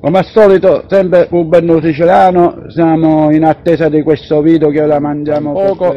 Come al solito, sempre un Benvenuto Siciliano, siamo in attesa di questo video che ora mandiamo poco.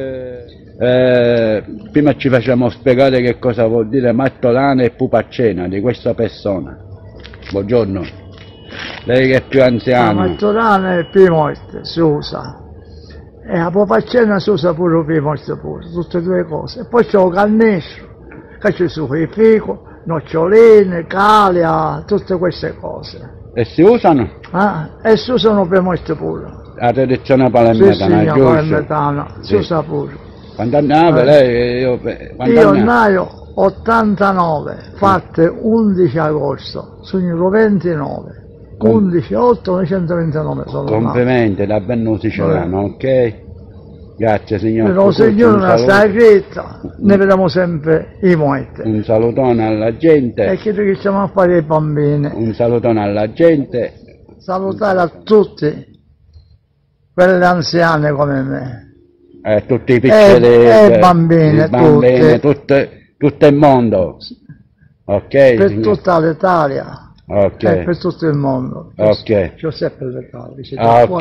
Prima ci facciamo spiegare che cosa vuol dire Mattolana e Pupaccena di questa persona. Buongiorno, lei che è più anziano. La Mattolana è più morte, si usa, e la Pupaccena si usa pure più morte pure, tutte e due cose. E poi c'è il cannestro, che ci sono i fico, noccioline, calia, tutte queste cose. E si usano? E si usano per morte pure. La tradizione palermitana, sì, giusto? Palermitana, si usa pure. Quando andava lei? Io naio 89, fatte 11 agosto, sono 29. 11/8/1929 sono complimenti, da Benvenuto Siciliano, ok? Grazie signor. Però signore una sagretta, ne vediamo sempre i morti. Un salutone alla gente. E che riusciamo a fare i bambini. Un salutone alla gente. Salutare a tutti, quelle anziane come me. Tutti i piccoli. E bambini, tutto il mondo. Ok? Per tutta l'Italia. Ok. Per tutto il mondo. Ok. Giuseppe l'Italia.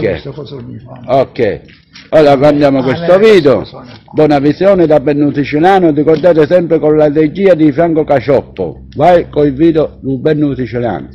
Ok. Allora andiamo a questo video. Buona visione da Benvenuto Siciliano. Ricordate sempre con la regia di Franco Cacioppo. Vai con il video di Benvenuto Siciliano.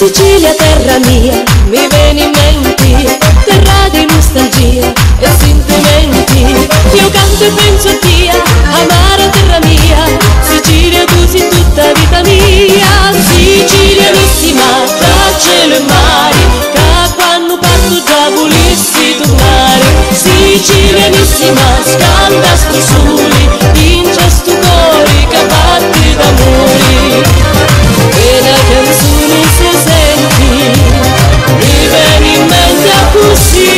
Sicilia, terra mia, mi viene in mente, terra di nostalgia e sentimenti. Io canto e penso a te, amara terra mia, Sicilia tu sei tutta vita mia. Sicilianissima, tra cielo e mare, che quando parto già volessi tornare. Sicilianissima, scalda sto sole, in sto cuore che batte d'amore. E la canzone si senti, mi viene in mente così.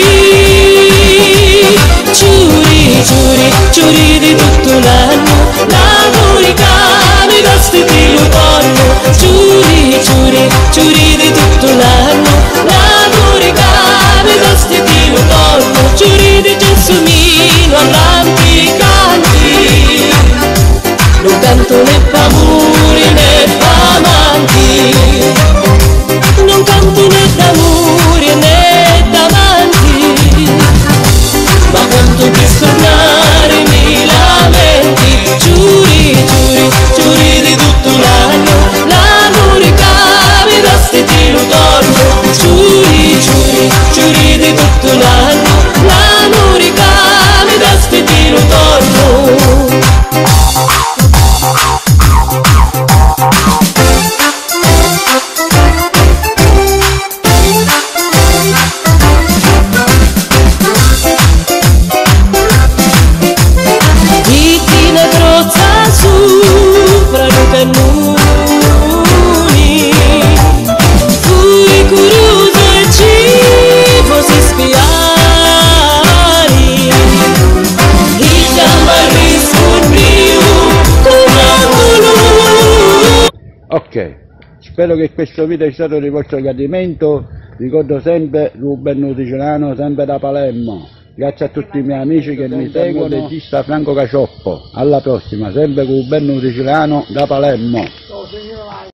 Ciuri di tutto l'anno, l'amore che mi dà stile torno. Ciuri di tutto l'anno, l'amore che mi dà stile torno. Ciuri di gelsomino avanti canti, non canto né p'amore né p'amanti, non canto né d'amore né d'amanti, ma quanto per tornare mi lamenti. Ciuri di tutto l'anno, l'amore che mi dà stile torno. Ciuri di tutto l'anno, l'amore che mi dà stile torno. Ok, spero che questo video sia stato di vostro gradimento. Ricordo sempre Ruben Nuticiolano, sempre da Palermo. Grazie a tutti i miei amici che mi seguono, il regista Franco Cacioppo. Alla prossima, sempre Ruben Nuticiolano da Palermo.